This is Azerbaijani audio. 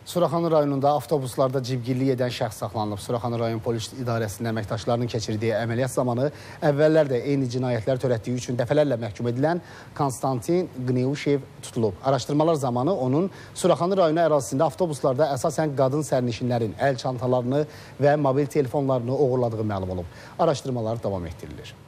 Suraxanı rayonunda avtobuslarda cibgirlik edən şəxs saxlanılıb. Suraxanı rayon polis idarəsinin əməkdaşlarının keçirdiyi əməliyyat zamanı əvvəllər də eyni cinayətlər törətdiyi üçün dəfələrlə məhkum edilən Konstantin Qniyuşev tutulub. Araşdırmalar zamanı onun Suraxanı rayonu ərazisində avtobuslarda əsasən qadın sərnişinlərin əl çantalarını və mobil telefonlarını oğurladığı məlum olub. Araşdırmalar davam etdirilir.